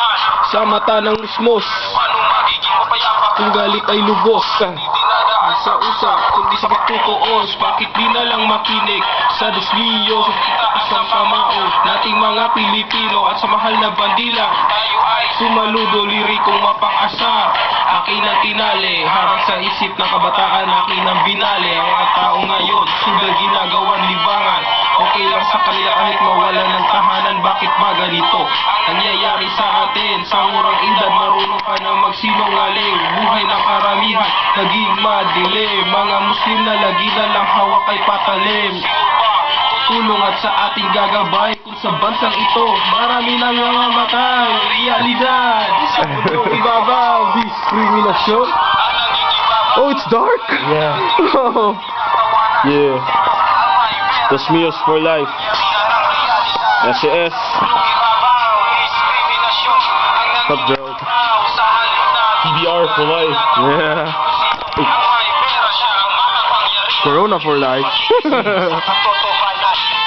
sa mata ng musmos. Kung galit ay lubos sa usap, kundi sa pagtutuos. Bakit di na lang makinig sa desliyo sa kamao nating mga Pilipino at sa mahal na bandila? Sumaludo lirikong mapang-asa, akin ang tinali, harap sa isip ng kabataan, akin ang binali. Ang mga tao ngayon, sugal ginagawang libangan. Okay lang sa kanila kahit mawalan ng tahanan. Bakit ba ganito nangyayari sa atin? Sa murang edad, marunong ka na magsinungaling. Buhay ng karamihan, naging madilim. Mga Muslim na lagi na lang hawak ay patalim. Tulong at sa ating gagabay kung sa bansang ito marami nang namamatay. Realidad sa pundong ibabaw, diskriminasyon. Oh, it's dark? Yeah. Yeah. Los Mios for life. SES. What's up, bro? PBR for life. Yeah. Corona for life.